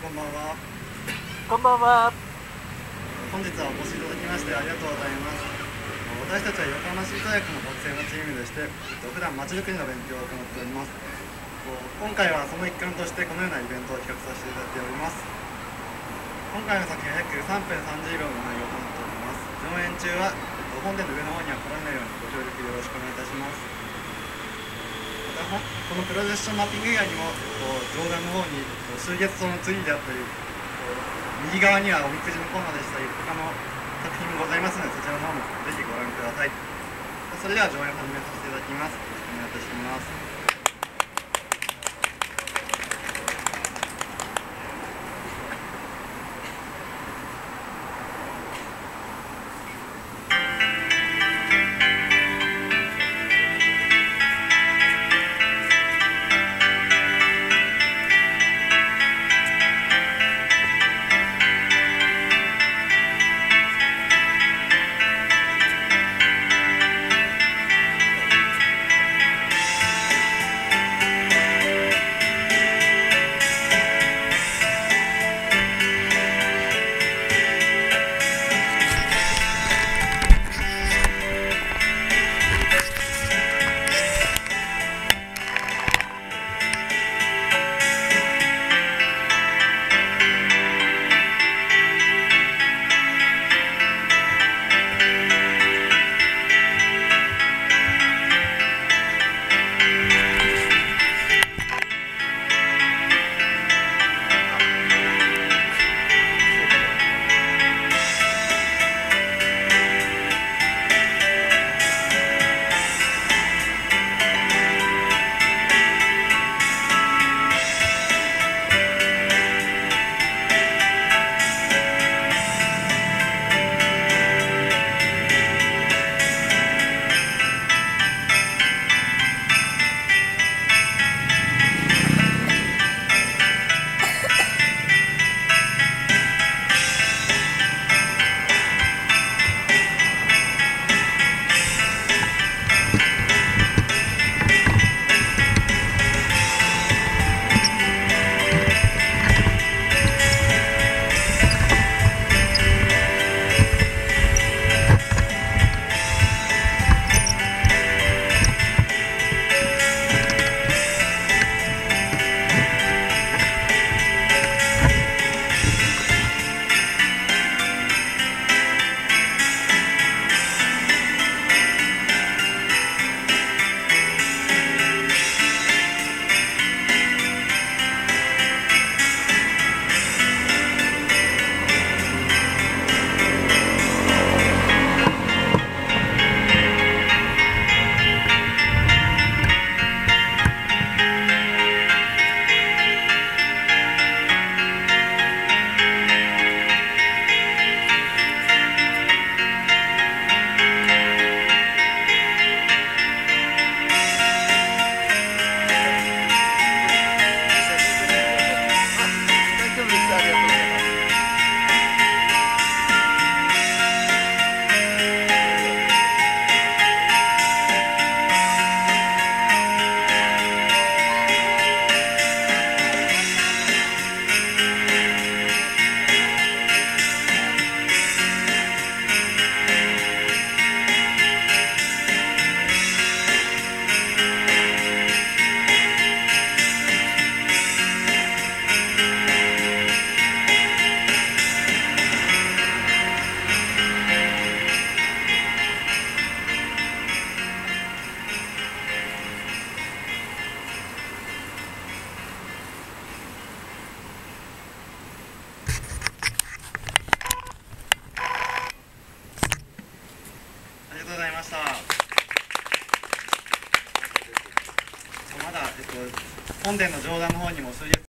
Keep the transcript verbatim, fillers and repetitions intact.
こんばんは。 こんばんは。 本日はお越しいただきましてありがとうございます。私たちは横浜市立大学の学生のチームでして、普段まちづくりの勉強を行っております。今回はその一環としてこのようなイベントを企画させていただいております。今回の作品は約さんぷんさんじゅうびょうの内容となっております。上演中は本殿の上の方には来られないようにご協力よろしくお願いいたします。またこのプロジェクションマッピング以外にも上段の方に数月草のツリーであったり、右側にはおみくじのコーナーでしたり他の作品もございますので、そちらの方もぜひご覧ください。それでは上演を始めさせていただきます。よろしくお願いいたします。ありがとうございました。まだ、えっと、本殿の上段の方にも数日